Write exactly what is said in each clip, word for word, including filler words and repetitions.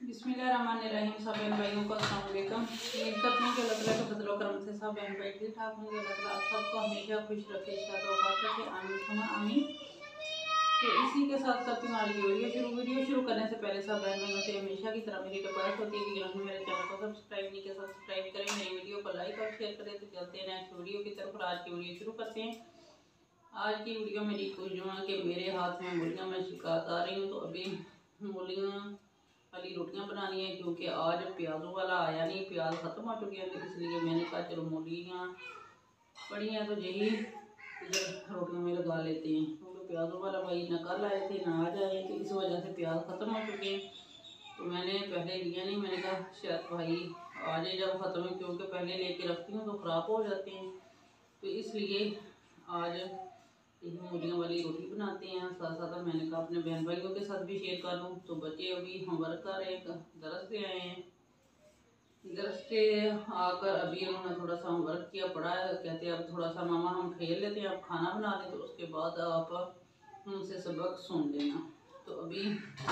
बिस्मिल्लाहिर्रहमानिर्रहीम। सब बहन भाइयों को अस्सलाम वालेकुम। उम्मीद करती हूँ कि अल्लाह ताला के फजलो करम से सब बहन भाई ठीक ठाक होंगे। अल्लाह ताला आप सबको हमेशा खुश रखे, शाद औकात रखे, आमीन सुमा आमीन। तो इसी के साथ करती हूँ आज की वीडियो शुरू। वीडियो शुरू करने से पहले सब बहन भाइयों से हमेशा की तरह मेरी रिक्वेस्ट होती है कि जिन्होंने मेरे चैनल को सब्सक्राइब नहीं किया सब्सक्राइब करें, मेरी वीडियो को लाइक और शेयर करें। तो चलते हैं नेक्स्ट वीडियो की तरफ। आज की वीडियो शुरू करते हैं। आज की वीडियो मेरी कुछ जो है कि मेरे हाथ में मूलियाँ मैं शिकायत आ रही हूँ, तो अभी मूलियाँ वाली रोटियां बनानी है क्योंकि आज प्याजों वाला आया नहीं, प्याज ख़त्म हो चुके हैं। तो इसलिए मैंने कहा चलो मूलियाँ पड़ी हैं तो यही इधर रोटियों में लगा लेते हैं, क्योंकि प्याजों वाला भाई न कल आए थे ना आज आए, तो इस वजह से प्याज ख़त्म हो चुके हैं। तो मैंने पहले लिया नहीं, मैंने कहा शायद भाई आ जाए जब ख़त्म है, क्योंकि पहले लेके रखती हूँ तो ख़राब हो जाते हैं। तो इसलिए आज मूलियाँ वाली रोटी बनाते हैं। साथ साथ मैंने कहा अपने बहन भाइयों के साथ भी शेयर कर लूँ। तो बच्चे अभी होमवर्क कर रहे हैं, दरस से आए हैं, दरस से आकर अभी उन्होंने थोड़ा सा होमवर्क किया, पढ़ा। कहते हैं अब थोड़ा सा मामा हम खेल लेते हैं, अब खाना बना लें, तो उसके बाद आप उनसे सबक सुन लेना। तो अभी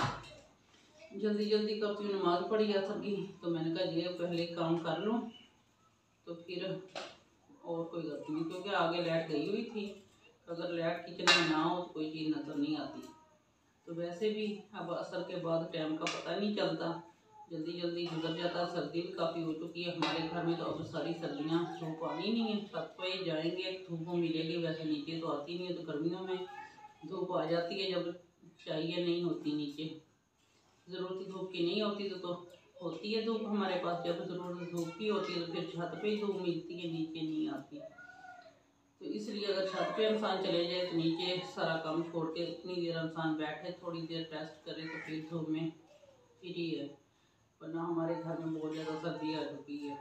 जल्दी जल्दी करती हूँ, नमाज़ पढ़ी असर की, तो मैंने कहा ये पहले काम कर लूँ तो फिर और कोई गलती नहीं, क्योंकि आगे लाइट गई हुई थी। अगर लाइट किचन में ना हो तो कोई चीज़ नज़र नहीं आती। तो वैसे भी अब असर के बाद टाइम का पता नहीं चलता, जल्दी जल्दी गुजर जाता। सर्दी भी काफ़ी हो चुकी है हमारे घर में, तो अब सारी सर्दियाँ धूप आनी नहीं है। छत पे जाएंगे धूप मिलेगी, वैसे नीचे तो आती नहीं है। तो गर्मियों में धूप आ जाती है जब चाहिए, नहीं होती नीचे, ज़रूरत धूप की नहीं होती तो, तो होती है धूप हमारे पास। जब ज़रूरत धूप की होती है तो फिर छत पे ही धूप मिलती है, नीचे नहीं आती। तो इसलिए अगर छत पे इंसान चले जाए तो नीचे सारा काम छोड़ के इतनी देर इंसान बैठे, थोड़ी देर रेस्ट करे, तो फिर धूप में फिर ही है। वरना हमारे घर में बहुत ज़्यादा सर्दी आ चुकी है।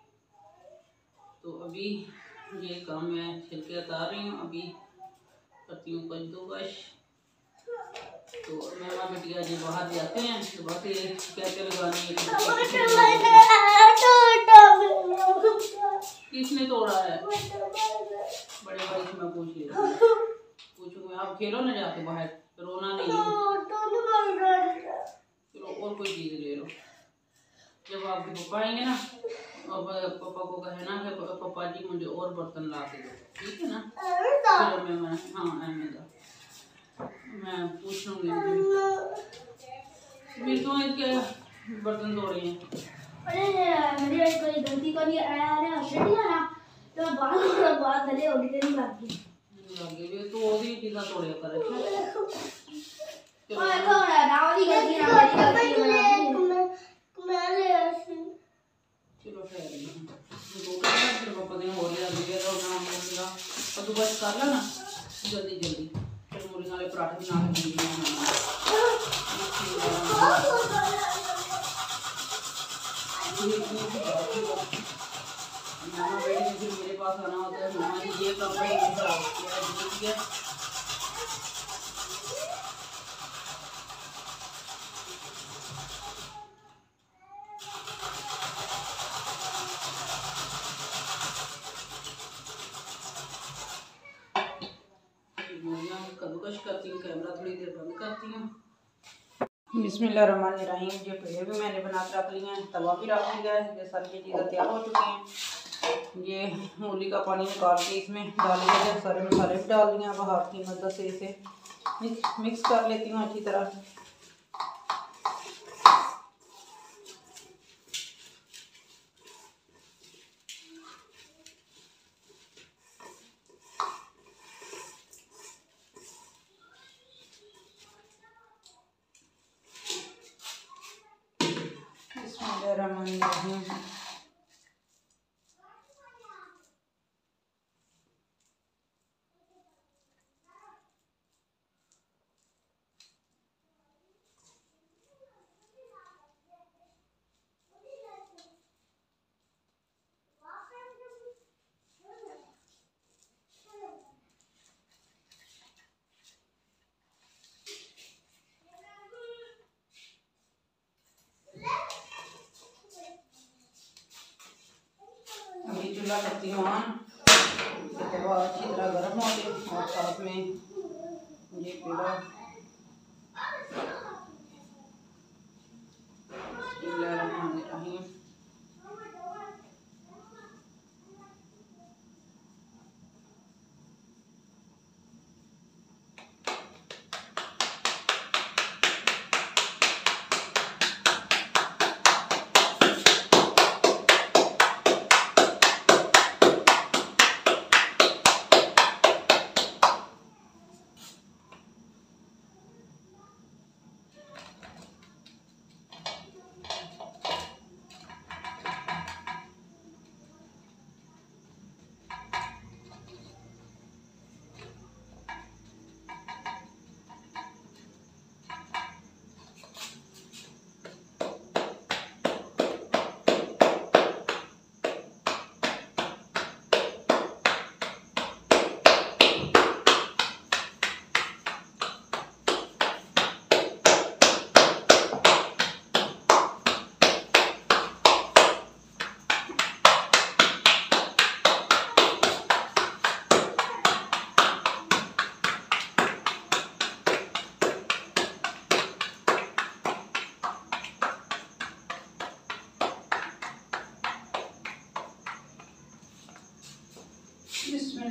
तो अभी ये काम मैं छिलके उतार रही हूँ, अभी करती हूँ कद्दूकश। तो मेरा बेटिया जी बाहर जाते हैं तो बस ये क्या क्या लगाने किसने तोड़ा है, बड़े भाई से मैं पूछ ले पूछूंगी। आप खेलो ना जाके बाहर, रोना नहीं है। चलो और कोई चीज़ ले लो। जब आपके पापा आएंगे ना, अब पापा को कहे ना कि पापा जी मुझे और बर्तन ला के दो, ठीक है ना। चलो मैं मैं हाँ अहमदा मैं पूछ लूँगी। मेरे तो क्या बर्तन तोड़े हैं। अरे मेरी कोई गलती को नहीं आया है, हंसे नहीं आया तो बात बात गले होगी तेरी बात की लगे वे तो वो भी चीज़ा तोड़े कर। ओए कौन है रावली गलती ना मेरी गलती है मैं ले ऐसे। चलो फिर दो फिर पापा दिन हो गया दिया तो नाम बोलूँगा और तू बस कर ला ना जल्दी जल्दी। फिर मूली वाले पराठे बना के मामा बेटी ने फिर मेरे पास आना होता है, मामा जी ये कपड़े है। कद्दूकश करती हूँ, कैमरा थोड़ी देर बंद करती हूँ। बिस्मिल्लाहिर्रहमानिर्रहीम। ये पहले भी मैंने बना कर रख लिया है, तवा भी रख लिया है, ये सारी चीज़ें तैयार हो चुकी हैं। ये मूली का पानी निकाल के इसमें डाल दिया, सारे मसाले भी डाल दिए। अब हाथ की मदद से इसे मिक्स मिक्स कर लेती हूँ अच्छी तरह। बिस्मिल्लाहिर्रहमानिर्रहीम। चूल्हा करती हूँ ऑन, तवा अच्छी तरह गर्म हो गया और साथ में ये पीला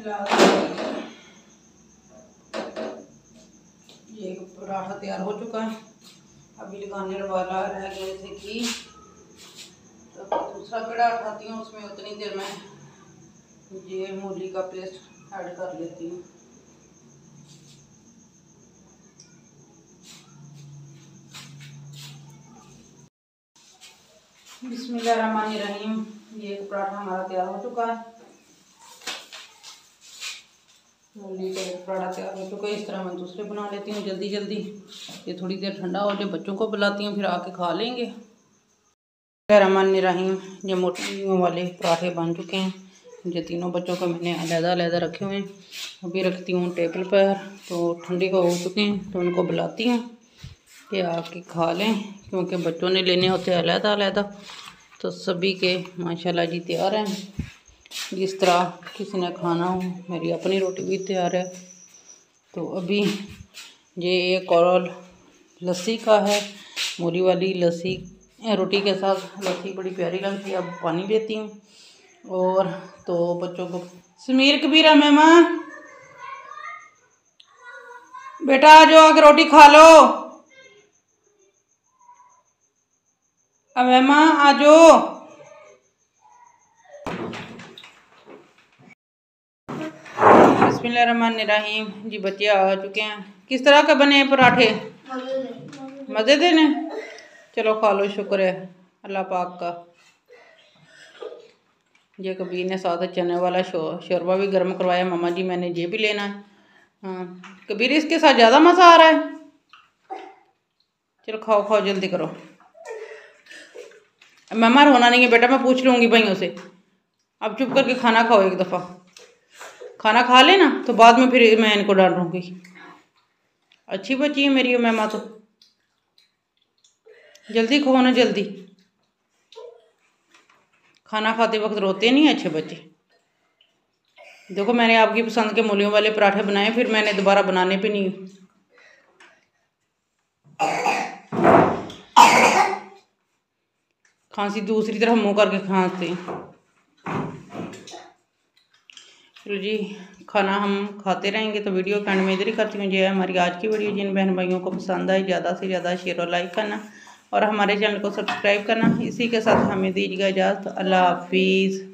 मिला ये पराठा तैयार हो चुका है। अभी लगाने वाला रह गए थे कि तो दूसरा पेड़ा उठाती हूँ, उसमें उतनी देर में ये मूली का पेस्ट ऐड कर लेती हूँ। बिस्मिल्लाहिर्रहमानिर्रहीम। ये पराठा हमारा तैयार हो चुका है। मूली का एक पराठा तैयार हो चुका है। इस तरह मैं दूसरे बना लेती हूँ जल्दी जल्दी। ये थोड़ी देर ठंडा हो जाए, बच्चों को बुलाती हूँ, फिर आके खा लेंगे। बिस्मिल्लाहिर्रहमानिर्रहीम। ये मोटियों वाले पराठे बन चुके हैं। ये तीनों बच्चों को मैंने अलहदा अलहदा रखे हुए हैं। अभी रखती हूँ टेबल पर, तो ठंडे को हो चुके हैं, तो उनको बुलाती हूँ कि आके खा लें, क्योंकि बच्चों ने लेने होते हैं अलहदा अलहदा। तो सभी के माशाल्लाह जी तैयार हैं। जिस तरह किसी ने खाना हो, मेरी अपनी रोटी भी तैयार है। तो अभी ये एक और लस्सी का है, मूली वाली लस्सी रोटी के साथ लस्सी बड़ी प्यारी लगती है। अब पानी लेती हूँ और तो बच्चों को समीर कबीरा मेमा बेटा आ जाओ, आके रोटी खा लो। अब मेमा आ जाओ। बिस्मिल्लाहिर्रहमानिर्रहीम। जी बच्चे आ चुके हैं। किस तरह के बने हैं पराठे? मज़े देने। चलो खा लो, शुक्र है अल्लाह पाक का। ये कबीर ने साथ चने वाला शो शोरबा भी गर्म करवाया। मामा जी मैंने ये भी लेना है। हाँ कबीर, इसके साथ ज़्यादा मज़ा आ रहा है। चलो खाओ खाओ, जल्दी करो। मामा रोना नहीं है बेटा, मैं पूछ लूँगी भाइयों से। अब चुप करके खाना खाओ। एक दफ़ा खाना खा लेना, तो बाद में फिर मैं इनको डांटूँगी। अच्छी बच्ची है मेरी मेमा, तो जल्दी खाओ ना, जल्दी। खाना खाते वक्त रोते नहीं अच्छे बच्चे। देखो मैंने आपकी पसंद के मूलियों वाले पराठे बनाए, फिर मैंने दोबारा बनाने पे नहीं। खांसी दूसरी तरफ मुंह करके खांसते हैं। चलो जी, खाना हम खाते रहेंगे। तो वीडियो के एंड में इधर ही करती हूँ। ये है हमारी आज की वीडियो। जिन बहन भाइयों को पसंद आए ज़्यादा से ज़्यादा शेयर और लाइक करना और हमारे चैनल को सब्सक्राइब करना। इसी के साथ हमें दीजिएगा इजाज़त। अल्लाह हाफिज़।